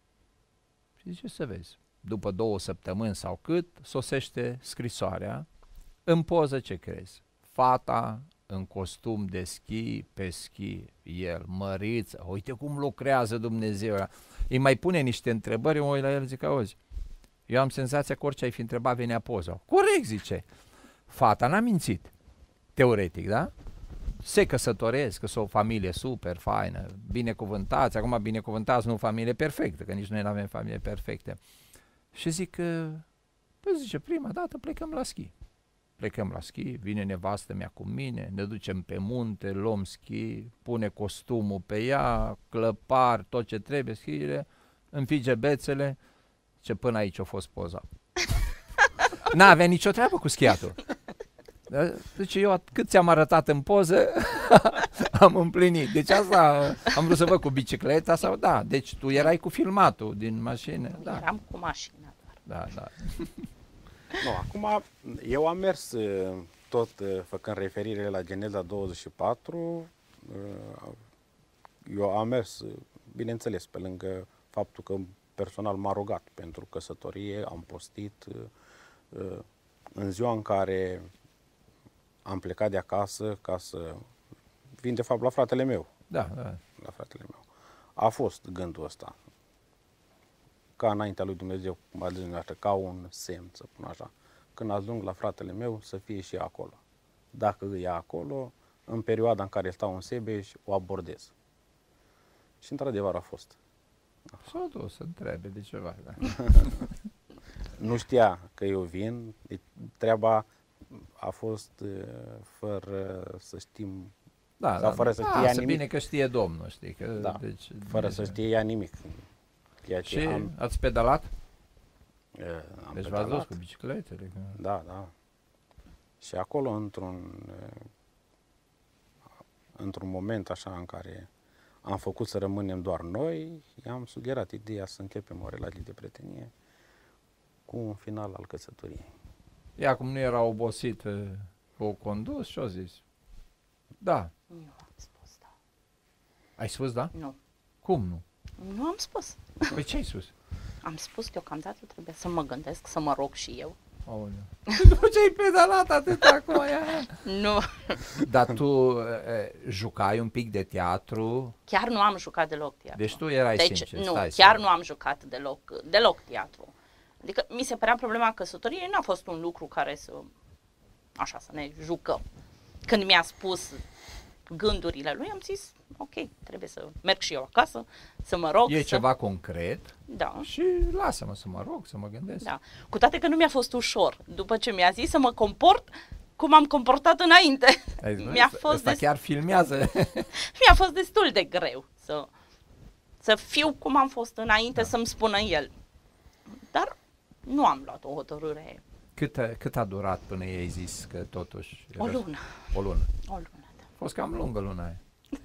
Și zice, să vezi. După două săptămâni sau cât, sosește scrisoarea. În poză ce crezi? Fata în costum de schi, pe schi, el, măriță, uite cum lucrează Dumnezeu. Îi mai pune niște întrebări, eu mă uit la el, zic, auzi, eu am senzația că orice ai fi întrebat, venea poza. Corect, zice. Fata n-a mințit. Teoretic, da? se căsătoresc, că sunt o familie super faină, binecuvântați, acum binecuvântați nu o familie perfectă, că nici noi nu avem familie perfecte. Și zic că, păi zice, prima dată plecăm la schi. Plecăm la schi, vine nevastă mea cu mine, ne ducem pe munte, luăm schi, pune costumul pe ea, clăpar, tot ce trebuie, schiile, înfige bețele, ce până aici a fost poza. N-avea nicio treabă cu schiatul. Deci eu cât ți-am arătat în poză, am împlinit. Deci asta am vrut să văd cu bicicleta sau da. Deci tu erai cu filmatul din mașină. Da. Eram cu mașina doar. Da, da. Nu, acum eu am mers tot făcând referire la Geneza douăzeci și patru. Eu am mers, bineînțeles, pe lângă faptul că personal m-a rugat pentru căsătorie, am postit în ziua în care am plecat de acasă ca să vin de fapt la fratele meu. Da, da. La fratele meu. A fost gândul ăsta. Ca înaintea lui Dumnezeu, cum a zis dumneavoastră, ca un semn, să spun așa. Când ajung la fratele meu, să fie și acolo. Dacă îi e acolo, în perioada în care stau în Sebeș, o abordez. Și într-adevăr a fost. S-a dus să întrebe de ceva. Da. Nu știa că eu vin, treaba a fost uh, fără să știm, Da, sau da, fără da, să da, știe ea să nimic. bine că știe Domnul, știi? Că, Da, deci, fără să știe ea nimic. Ceea ce Și am, ați pedalat? uh, am Deci v-ați dus pedalat. cu bicicletele? Că... Da, da. Și acolo, într-un uh, într-un moment așa în care am făcut să rămânem doar noi, i-am sugerat ideea să începem o relație de prietenie cu un final al căsătoriei. Ea cum nu era obosit, o condus și-o zis. Da. Nu am spus, da. Ai spus da? Nu. Cum nu? Nu am spus. Păi ce ai spus? Am spus că deocamdată trebuie să mă gândesc, să mă rog și eu. Aoleu. După ce ai pedalat atât acum aia. Nu. Dar tu e, jucai un pic de teatru. Chiar nu am jucat deloc teatru. Deci tu erai deci, sincer. nu, stai chiar să... nu am jucat deloc, deloc teatru. Adică mi se părea problema căsătoriei, n-a fost un lucru care să, așa, să ne jucăm. Când mi-a spus gândurile lui, am zis, ok, trebuie să merg și eu acasă, să mă rog. E să... ceva concret Da. și lasă-mă să mă rog, să mă gândesc. Da. Cu toate că nu mi-a fost ușor, după ce mi-a zis să mă comport cum am comportat înainte. Mi-a fost Asta des... chiar filmează. Mi-a fost destul de greu să, să fiu cum am fost înainte, da. Să-mi spună el. Dar nu am luat o hotărâre. Cât a, cât a durat până i-ai zis că totuși... O lună. O lună. O lună, da. A fost cam lungă luna aia.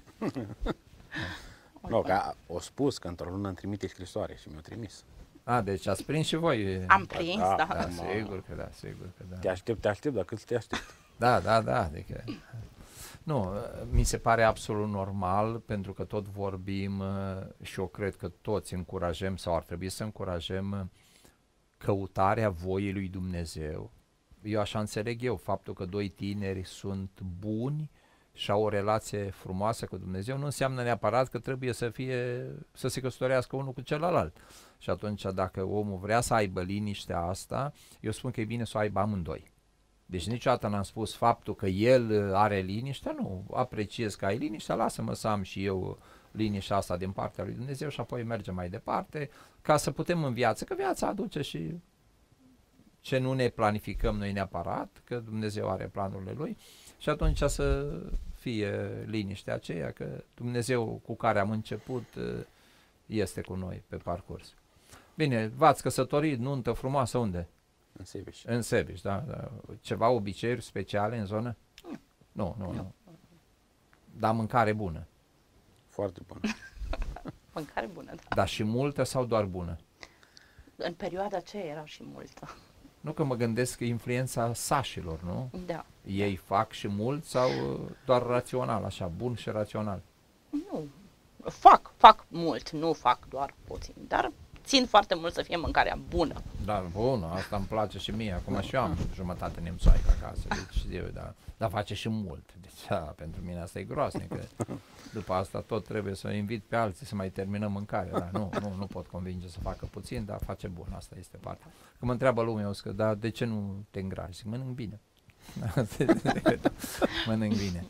Nu, că o spus că într-o lună îmi trimite scrisoare și mi-o trimis. A, deci ați prins și voi. Am prins, da. Da, da. Da, sigur că da, sigur că da. Te aștept, te aștept, dar cât te aștept? Da, da, da, adică... Nu, mi se pare absolut normal, pentru că tot vorbim și eu cred că toți încurajăm sau ar trebui să încurajăm căutarea voii lui Dumnezeu. Eu așa înțeleg eu, faptul că doi tineri sunt buni și au o relație frumoasă cu Dumnezeu nu înseamnă neapărat că trebuie să fie, să se căsătorească unul cu celălalt. Și atunci dacă omul vrea să aibă liniștea asta, eu spun că e bine să o aibă amândoi. Deci niciodată n-am spus faptul că el are liniște, nu, apreciez că ai liniște, lasă-mă să am și eu liniștea asta din partea lui Dumnezeu și apoi mergem mai departe, ca să putem în viață, că viața aduce și ce nu ne planificăm noi neapărat, că Dumnezeu are planurile Lui și atunci să fie liniștea aceea, că Dumnezeu cu care am început este cu noi pe parcurs. Bine, v-ați căsătorit, nuntă frumoasă, unde? În Sebeș. În Sebeș, da, da. Ceva obiceiuri speciale în zonă? Nu, nu, nu. Dar mâncare bună. Foarte bun. Mâncare bună, da. Dar și multă sau doar bună? În perioada aceea era și multă. Nu, că mă gândesc că influența sașilor, nu? Da. Ei fac și mult sau doar rațional, așa, bun și rațional? Nu. Fac, fac mult, nu fac doar puțin, dar țin foarte mult să fie mâncarea bună. Da, bună, asta îmi place și mie. Acum și eu am jumătate nemțoaică acasă, deci eu, da, dar face și mult. Deci, a, pentru mine asta e groasnic, că după asta tot trebuie să invit pe alții să mai terminăm mâncarea. Da, nu, nu, nu pot convinge să facă puțin, dar face bun, asta este partea. Când mă întreabă lumea, eu zic, dar de ce nu te îngrași? Zic, mănânc bine. Mănânc bine.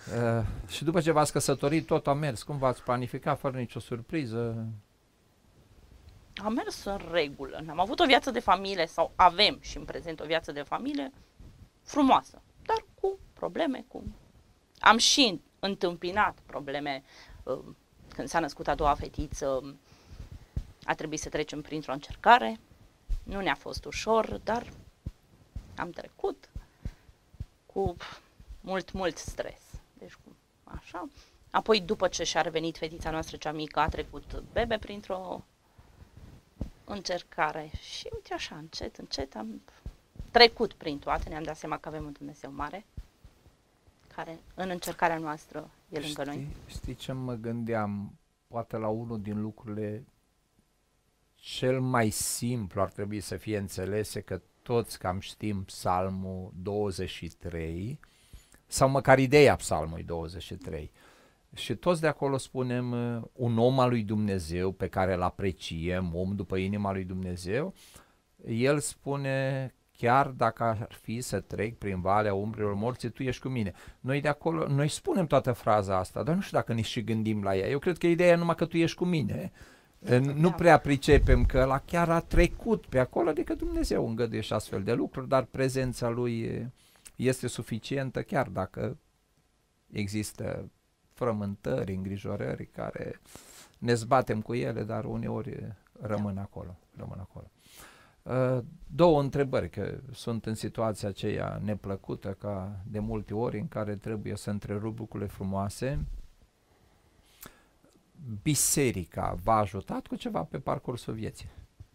Uh, și după ce v-ați căsătorit, tot a mers. Cum v-ați planificat, fără nicio surpriză? Am mers în regulă. Am avut o viață de familie, sau avem și în prezent o viață de familie frumoasă, dar cu probleme. Cu... Am și întâmpinat probleme. Uh, când s-a născut a doua fetiță, a trebuit să trecem printr-o încercare. Nu ne-a fost ușor, dar am trecut cu mult, mult stres. Deci, cu așa. Apoi, după ce și-a revenit fetița noastră cea mică, a trecut bebe printr-o încercare. Și uite așa, încet, încet am trecut prin toate. Ne-am dat seama că avem un Dumnezeu mare, care în încercarea noastră e lângă știi, noi. Știi ce mă gândeam? Poate la unul din lucrurile cel mai simplu ar trebui să fie înțelese, că toți cam știm Psalmul douăzeci și trei, sau măcar ideea Psalmului douăzeci și trei. Și toți de acolo spunem un om al lui Dumnezeu pe care îl apreciem, om după inima lui Dumnezeu. El spune: chiar dacă ar fi să trec prin valea umbrelor morții, tu ești cu mine. Noi de acolo, noi spunem toată fraza asta, dar nu știu dacă ne și gândim la ea. Eu cred că ideea e numai că tu ești cu mine. Nu prea pricepem că ăla chiar a trecut pe acolo, adică Dumnezeu îngăduie și astfel de lucruri, dar prezența lui este suficientă, chiar dacă există frământări, îngrijorări care ne zbatem cu ele, dar uneori rămân acolo. Rămân acolo. Două întrebări, că sunt în situația aceea neplăcută, ca de multe ori, în care trebuie să întrerup lucrurile frumoase. Biserica v-a ajutat cu ceva pe parcursul vieții?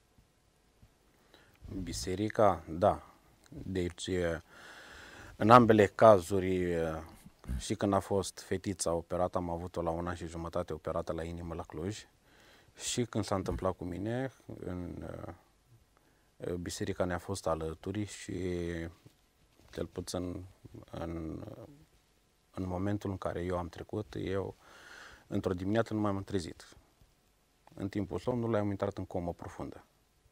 Biserica, da. Deci, în ambele cazuri, și când a fost fetița operată, am avut-o la un an și jumătate operată la inimă la Cluj, și când s-a întâmplat cu mine, în biserica ne-a fost alături și cel puțin în, în momentul în care eu am trecut, eu într-o dimineață nu m-am trezit. În timpul somnului am intrat în comă profundă.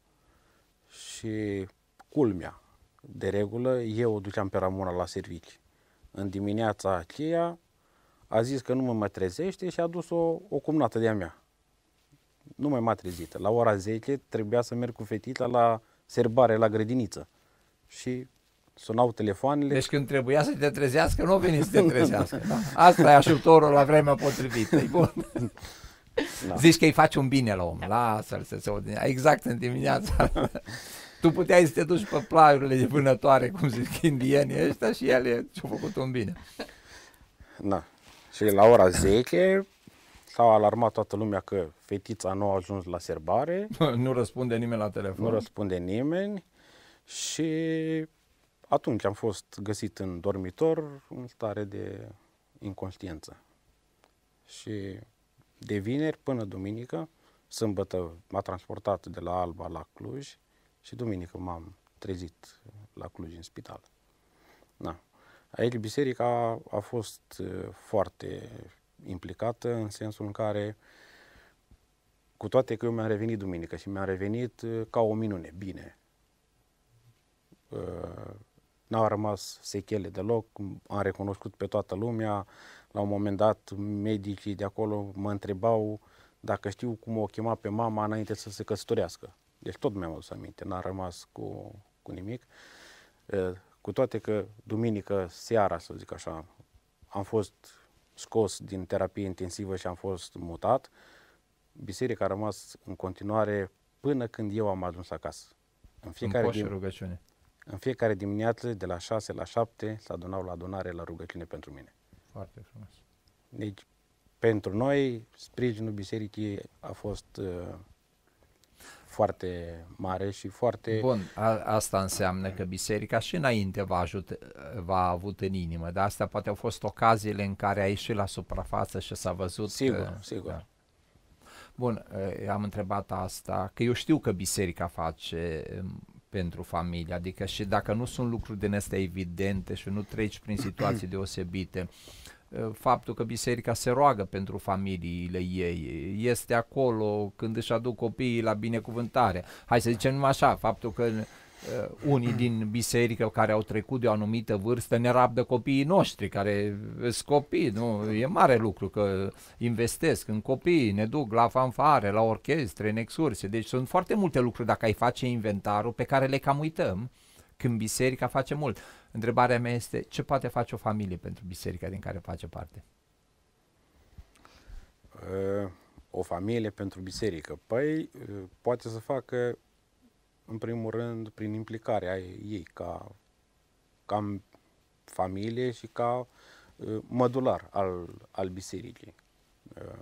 Și culmea, de regulă, eu o duceam pe Ramona la servici. În dimineața aceea a zis că nu mă mai trezește și a dus o, o cumnată de-a mea. Nu mai m-a trezit. La ora zece trebuia să merg cu fetița la serbare, la grădiniță. Și sunau telefoanele. Deci când trebuia să te trezească, nu veni să te trezească. Da? Asta e ajutorul la vremea potrivită. E bun. Da. Zici că îi faci un bine la om. Lasă-l să se odihnească. Exact în dimineața. Tu puteai să te duci pe plaiurile de vânătoare, cum zic indienii ăștia, și el ți-a făcut un bine. Da. Și la ora zece s-a alarmat toată lumea că fetița nu a ajuns la serbare. Nu răspunde nimeni la telefon. Nu răspunde nimeni. Și atunci am fost găsit în dormitor în stare de inconștiență. Și de vineri până duminică, sâmbătă m-a transportat de la Alba la Cluj și duminică m-am trezit la Cluj în spital. Da. Aici biserica a, a fost foarte implicată, în sensul în care, cu toate că eu mi-am revenit duminică și mi-am revenit ca o minune, bine. N-au rămas sechele deloc, am recunoscut pe toată lumea. La un moment dat, medicii de acolo mă întrebau dacă știu cum o chema pe mama înainte să se căsătorească. Deci tot mi-am adus aminte, n-a rămas cu, cu nimic. Cu toate că duminică seara, să zic așa, am fost scos din terapie intensivă și am fost mutat, biserica a rămas în continuare până când eu am ajuns acasă. În fiecare, în, dim- rugăciune. în fiecare dimineață, de la șase la șapte, se adunau la adunare la rugăciune pentru mine. Foarte frumos. Deci, pentru noi, sprijinul bisericii a fost uh, foarte mare și foarte... Bun, a, asta înseamnă că biserica și înainte v-a, ajut, v-a avut în inimă, dar astea poate au fost ocaziile în care a ieșit la suprafață și s-a văzut... Sigur, că, sigur. Da. Bun, am întrebat asta, că eu știu că biserica face pentru familie, adică și dacă nu sunt lucruri din astea evidente și nu treci prin situații deosebite, faptul că biserica se roagă pentru familiile ei, este acolo când își aduc copiii la binecuvântare. Hai să zicem numai așa, faptul că uh, unii din biserică care au trecut de o anumită vârstă ne rabdă copiii noștri, care sunt copii, nu? E mare lucru că investesc în copii, ne duc la fanfare, la orchestre, în excursie, deci sunt foarte multe lucruri dacă ai face inventarul pe care le cam uităm când biserica face mult. Întrebarea mea este, ce poate face o familie pentru biserica din care face parte? Uh, o familie pentru biserică? Păi, uh, poate să facă, în primul rând, prin implicarea ei ca, ca familie și ca uh, mădular al, al bisericii. Uh,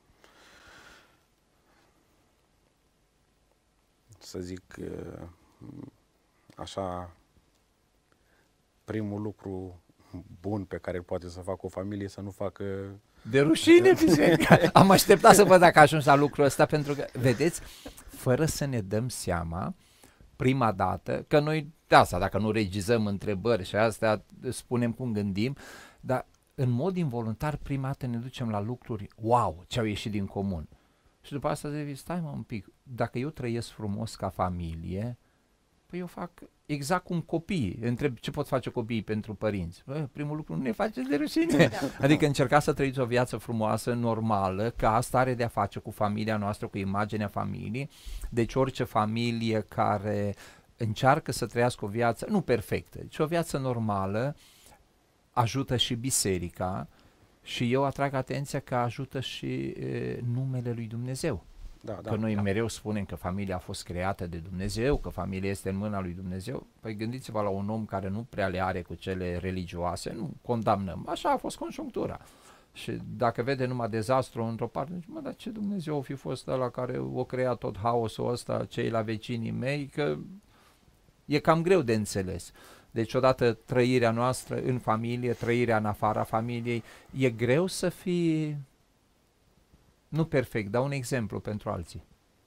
să zic, uh, așa, primul lucru bun pe care îl poate să facă o familie, să nu facă... De rușine, biserica! Am așteptat să văd dacă ajungi la lucrul ăsta, pentru că, vedeți, fără să ne dăm seama, prima dată, că noi, de asta, dacă nu regizăm întrebări și astea, spunem cum gândim, dar în mod involuntar, prima dată ne ducem la lucruri, wow, ce au ieșit din comun. Și după asta zic, stai mă un pic, dacă eu trăiesc frumos ca familie, păi eu fac exact cum copiii. Întreb ce pot face copiii pentru părinți. Bă, primul lucru, nu ne faceți de rușine. Adică încercați să trăiți o viață frumoasă, normală, că asta are de-a face cu familia noastră, cu imaginea familiei. Deci orice familie care încearcă să trăiască o viață, nu perfectă, ci o viață normală, ajută și biserica și eu atrag atenția că ajută și e, numele lui Dumnezeu. Da, da, că noi da. mereu spunem că familia a fost creată de Dumnezeu, că familia este în mâna lui Dumnezeu. Păi gândiți-vă la un om care nu prea le are cu cele religioase, nu condamnăm, așa a fost conjunctura. Și dacă vede numai dezastru într-o parte, zice, mă, dar ce Dumnezeu o fi fost ăla care o crea tot haosul ăsta, cei la vecinii mei, că e cam greu de înțeles. Deci odată trăirea noastră în familie, trăirea în afara familiei, e greu să fii... Nu perfect, dau un exemplu pentru alții.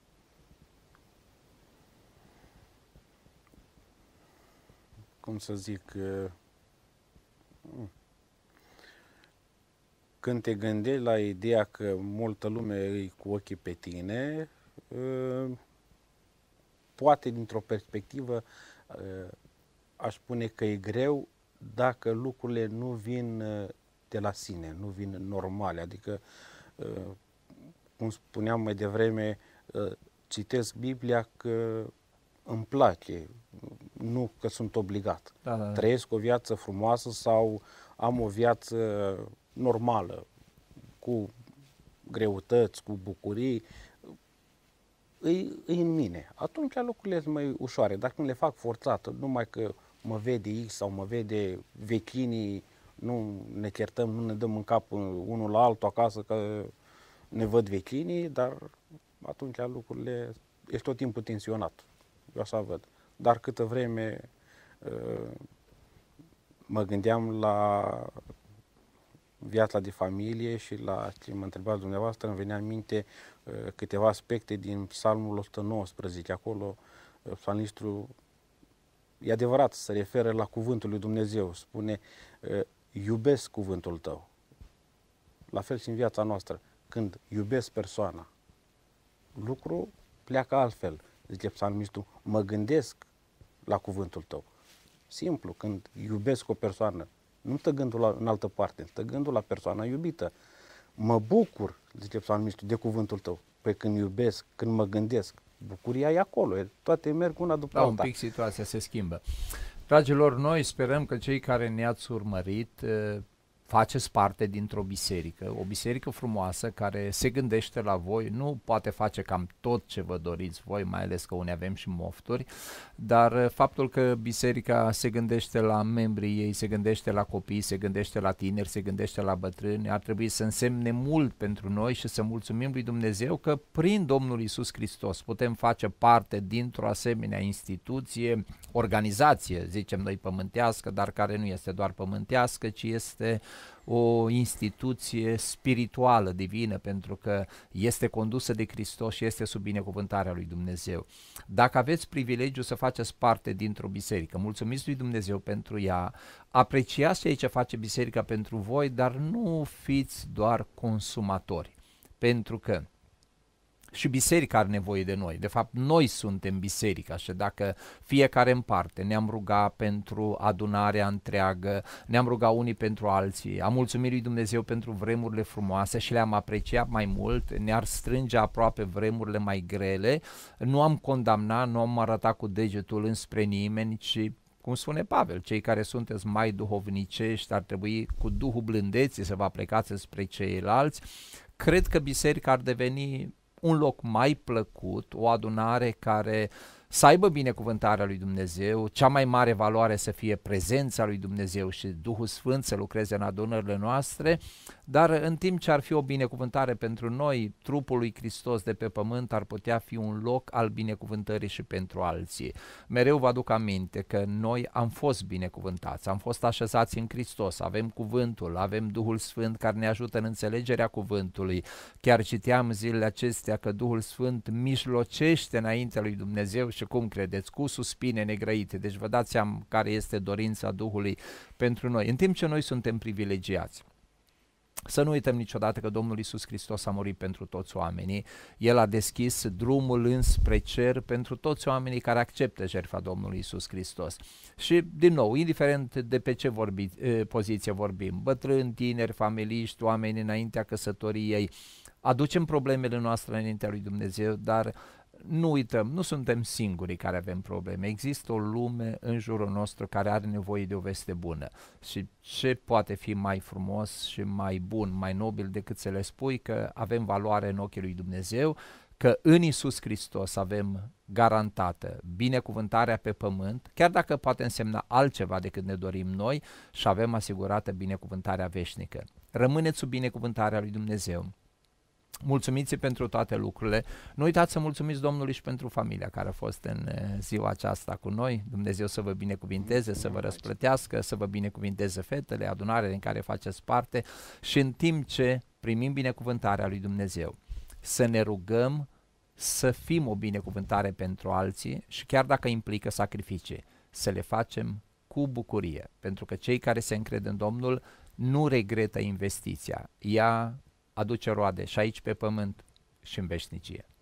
Cum să zic, când te gândești la ideea că multă lume e cu ochii pe tine, poate dintr-o perspectivă aș spune că e greu dacă lucrurile nu vin de la sine, nu vin normale, adică cum spuneam mai devreme, citesc Biblia că îmi place, nu că sunt obligat. Da, da, da. Trăiesc o viață frumoasă sau am o viață normală, cu greutăți, cu bucurii, îi, îi în mine. Atunci lucrurile sunt mai ușoare, dar când le fac forțat, numai că mă vede X sau mă vede vecinii, nu ne certăm, nu ne dăm în cap unul la altul acasă, că ne văd vecinii, dar atunci lucrurile, ești tot timpul tensionat. Eu așa văd. Dar câtă vreme uh, mă gândeam la viața de familie și la ce mă întrebați dumneavoastră, îmi venea în minte uh, câteva aspecte din Psalmul o sută nouăsprezece. Acolo uh, psalmistul, e adevărat, se referă la cuvântul lui Dumnezeu. Spune, uh, iubesc cuvântul tău. La fel și în viața noastră. Când iubesc persoana, lucru pleacă altfel. Zice psalmistul, mă gândesc la cuvântul tău. Simplu, când iubesc o persoană, nu stă gândul la, în altă parte, stă gândul la persoana iubită. Mă bucur, zice psalmistul, de cuvântul tău. Păi când iubesc, când mă gândesc, bucuria e acolo, toate merg una după Da, alta. un pic situația se schimbă. Dragilor, noi sperăm că cei care ne-ați urmărit faceți parte dintr-o biserică, o biserică frumoasă care se gândește la voi, nu poate face cam tot ce vă doriți voi, mai ales că unii avem și mofturi, dar faptul că biserica se gândește la membrii ei, se gândește la copii, se gândește la tineri, se gândește la bătrâni, ar trebui să însemne mult pentru noi și să mulțumim lui Dumnezeu că prin Domnul Iisus Hristos putem face parte dintr-o asemenea instituție, organizație, zicem noi pământească, dar care nu este doar pământească, ci este o instituție spirituală, divină, pentru că este condusă de Hristos și este sub binecuvântarea lui Dumnezeu. Dacă aveți privilegiul să faceți parte dintr-o biserică, mulțumiți lui Dumnezeu pentru ea, apreciați ceea ce face biserica pentru voi, dar nu fiți doar consumatori, pentru că Și biserica are nevoie de noi. De fapt, noi suntem biserica și dacă fiecare în parte ne-am rugat pentru adunarea întreagă, ne-am rugat unii pentru alții, am mulțumit lui Dumnezeu pentru vremurile frumoase și le-am apreciat mai mult, ne-ar strânge aproape vremurile mai grele, nu am condamnat, nu am arătat cu degetul înspre nimeni, ci, cum spune Pavel, cei care sunteți mai duhovnicești ar trebui cu Duhul blândeții să vă aplecați spre ceilalți. Cred că biserica ar deveni un loc mai plăcut, o adunare care să aibă binecuvântarea lui Dumnezeu, cea mai mare valoare să fie prezența lui Dumnezeu și Duhul Sfânt să lucreze în adunările noastre, dar în timp ce ar fi o binecuvântare pentru noi, trupul lui Hristos de pe pământ ar putea fi un loc al binecuvântării și pentru alții. Mereu vă aduc aminte că noi am fost binecuvântați, am fost așezați în Hristos, avem cuvântul, avem Duhul Sfânt care ne ajută în înțelegerea cuvântului. Chiar citeam zilele acestea că Duhul Sfânt mijlocește înaintea lui Dumnezeu și cum credeți, cu suspine negrăite, deci vă dați seama care este dorința Duhului pentru noi, în timp ce noi suntem privilegiați. Să nu uităm niciodată că Domnul Iisus Hristos a murit pentru toți oamenii, El a deschis drumul înspre cer pentru toți oamenii care acceptă jertfa Domnului Iisus Hristos. Și din nou, indiferent de pe ce vorbi, poziție vorbim, bătrâni, tineri, familiști, oameni înaintea căsătoriei, aducem problemele noastre înaintea lui Dumnezeu, dar nu uităm, nu suntem singurii care avem probleme, există o lume în jurul nostru care are nevoie de o veste bună și ce poate fi mai frumos și mai bun, mai nobil decât să le spui că avem valoare în ochii lui Dumnezeu, că în Iisus Hristos avem garantată binecuvântarea pe pământ, chiar dacă poate însemna altceva decât ne dorim noi, și avem asigurată binecuvântarea veșnică. Rămâneți sub binecuvântarea lui Dumnezeu. Mulțumiți pentru toate lucrurile. Nu uitați să mulțumiți Domnului și pentru familia care a fost în ziua aceasta cu noi. Dumnezeu să vă binecuvinteze, să vă răsplătească, să vă binecuvinteze fetele, adunarea din care faceți parte și în timp ce primim binecuvântarea lui Dumnezeu, să ne rugăm să fim o binecuvântare pentru alții și chiar dacă implică sacrificii, să le facem cu bucurie, pentru că cei care se încred în Domnul nu regretă investiția. Ea aduce roade și aici pe pământ și în veșnicie.